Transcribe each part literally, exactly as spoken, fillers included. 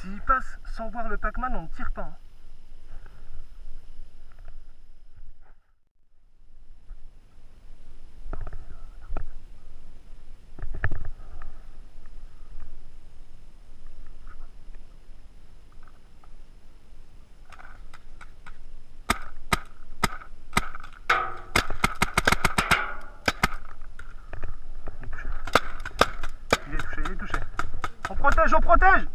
S'il passe sans voir le Pac-Man, on ne tire pas. Hein. Il est touché, il est touché. On protège, on protège!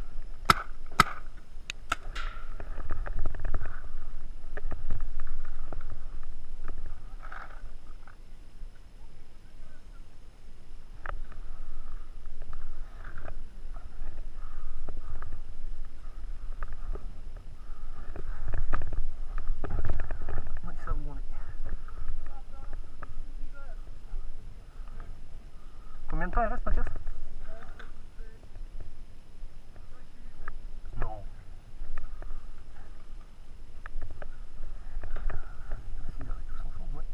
Combien de temps il reste, Mathias? Non. S'ils arrivent tous ensemble, ouais.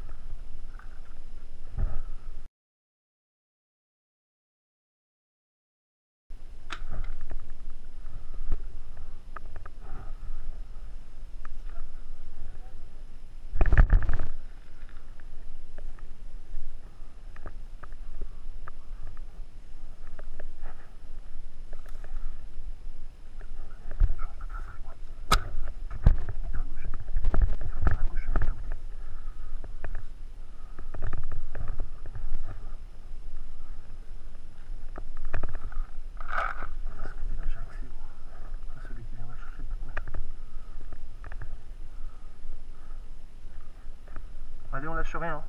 Allez, on lâche rien.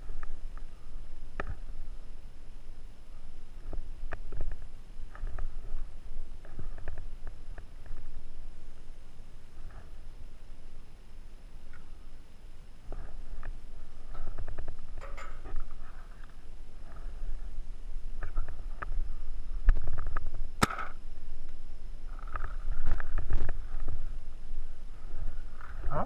Hein?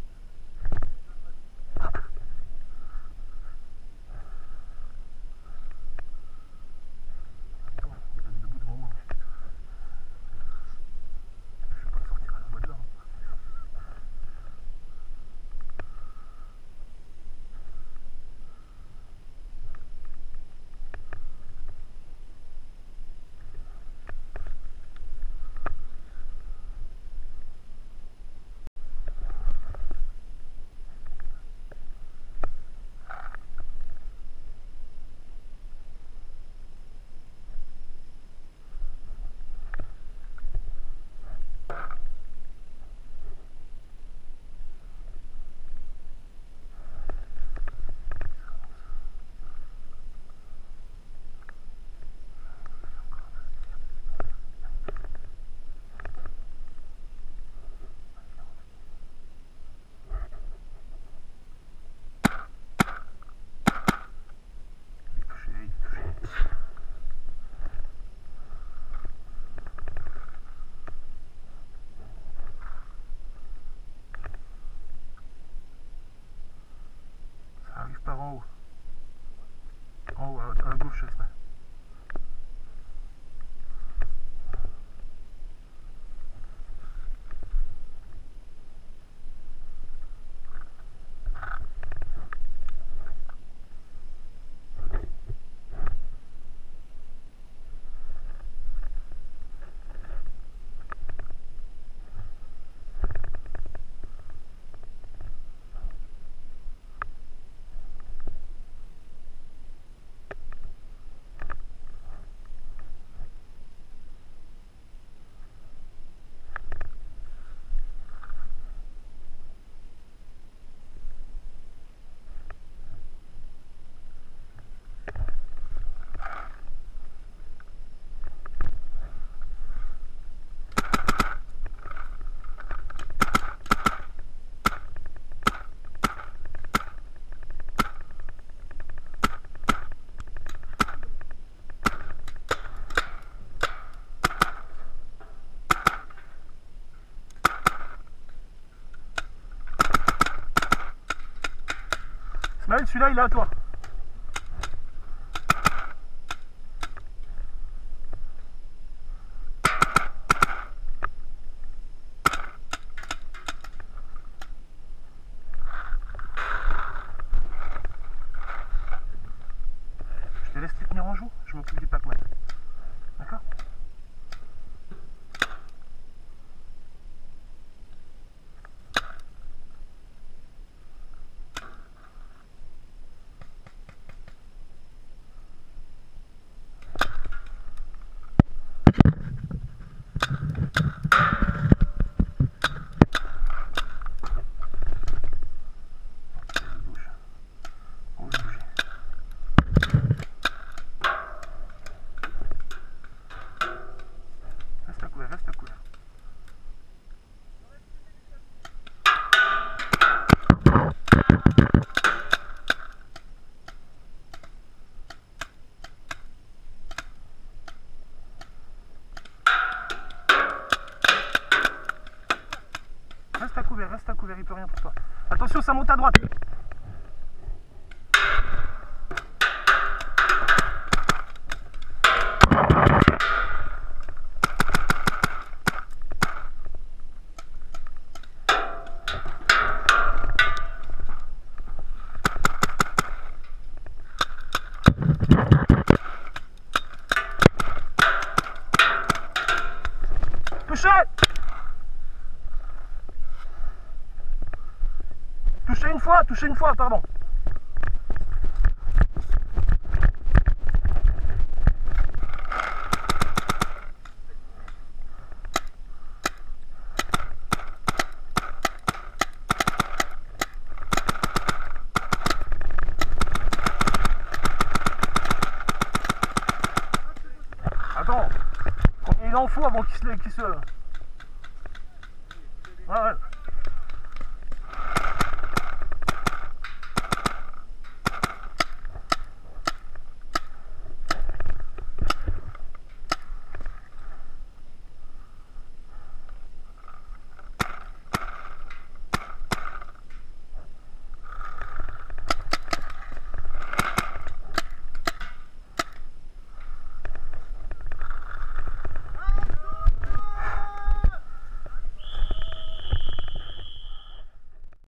Par en haut. En haut, à, à gauche, ce serait. Ismaël, celui-là, il est à toi. couvert, reste à couvert, il peut rien pour toi. Attention, ça monte à droite. Touché! Touché une fois, touché une fois, pardon. Attends, combien il en faut avant qu'il se... Qu'il se... Ouais, ouais.